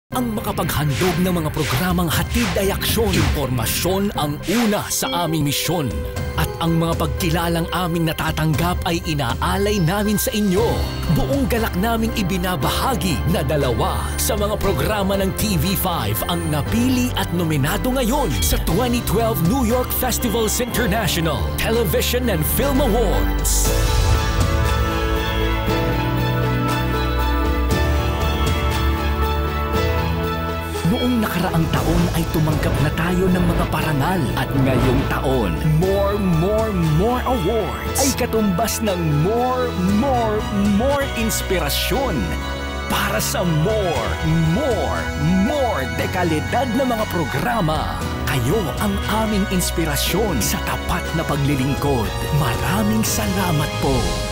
Ang makapaghandog ng mga programang hatid ay aksyon. Impormasyon ang una sa aming misyon. At ang mga pagkilalang aming natatanggap ay inaalay namin sa inyo. Buong galak naming ibinabahagi na 2 sa mga programa ng TV5 ang napili at nominado ngayon sa 2012 New York Festivals International Television and Film Awards. Noong nakaraang taon ay tumanggap na tayo ng mga parangal at ngayong taon, more awards ay katumbas ng more inspirasyon para sa more dekalidad na mga programa. Kayo ang aming inspirasyon sa tapat na paglilingkod. Maraming salamat po.